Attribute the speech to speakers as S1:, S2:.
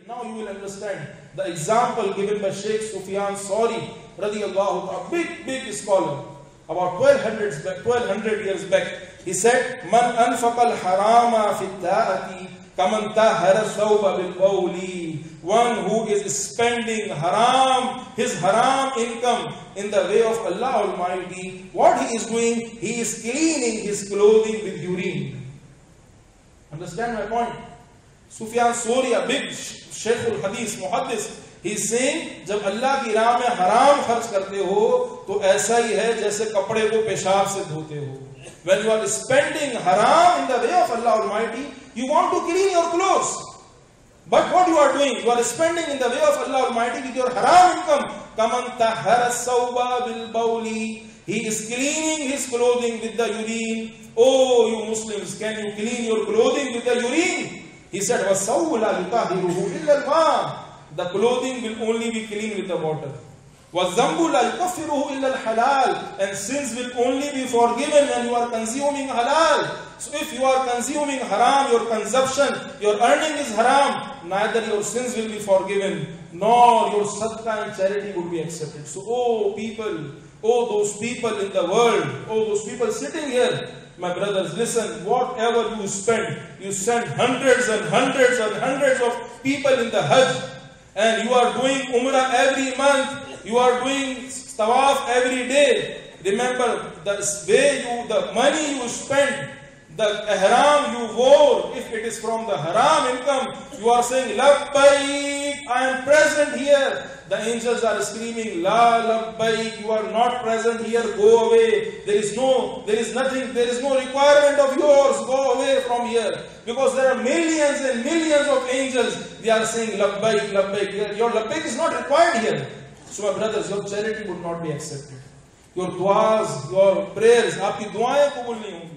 S1: Now you will understand the example given by Sheikh Sufyan Sauri, radiyallahu ta'ala, big scholar, about 1200 years back. He said, Man anfaqal harama fit ta'ati kaman tahara thawba bil bawli. One who is spending haram, his haram income in the way of Allah Almighty, what he is doing? He is cleaning his clothing with urine. Understand my point? Sufyan Sauri, a big Shaykh al-Hadith, Muhaddis, he is saying, जब अल्लाह की राह में हराम खर्च करते हो, तो ऐसा ही है जैसे कपड़े को पेशाब से धोते हो. When you are spending haram in the way of Allah Almighty, you want to clean your clothes. But what you are doing? You are spending in the way of Allah Almighty with your haram income. كَمَنْ تَحَرَ السَّوْبَ بِالْبَوْلِ. He is cleaning his clothing with the urine. Oh, you Muslims, can you clean your clothing with the urine? He said, وَالسَّوْبُ لَا يُطَهِرُهُ إِلَّا الْمَاءِ. The clothing will only be clean with the water. وَالذَّنْبُ لَا يُكَفِّرُهُ إِلَّا الْحَلَالِ. And sins will only be forgiven when you are consuming halal. So if you are consuming haram, your consumption, your earning is haram, neither your sins will be forgiven, nor your sadaqah and charity will be accepted. So, oh people, oh those people in the world, oh those people sitting here, my brothers, listen, whatever you send hundreds and hundreds and hundreds of people in the Hajj, and you are doing Umrah every month, you are doing Tawaf every day. Remember, the money you spend, the ihram you wore, if it is from the haram income, you are saying, Labbaik, I am present here. The angels are screaming, La Labbaik, you are not present here, go away. There is no requirement of yours, go away from here. Because there are millions and millions of angels, they are saying, Labbaik, Labbaik. Your Labbaik is not required here. So my brothers, your charity would not be accepted. Your du'as, your prayers, aapki du'aएं kabul nahi hongi.